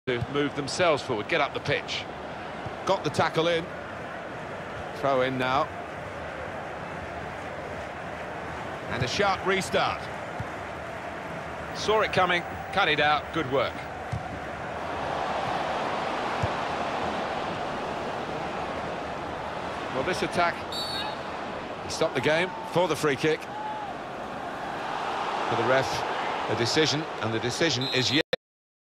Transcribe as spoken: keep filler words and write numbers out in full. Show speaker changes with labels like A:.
A: to move themselves forward, get up the pitch. Got the tackle in. Throw in now. And a sharp restart. Saw it coming, cut it out, good work. Well, this attack stopped the game for the free kick. For the ref, a decision, and the decision is yes.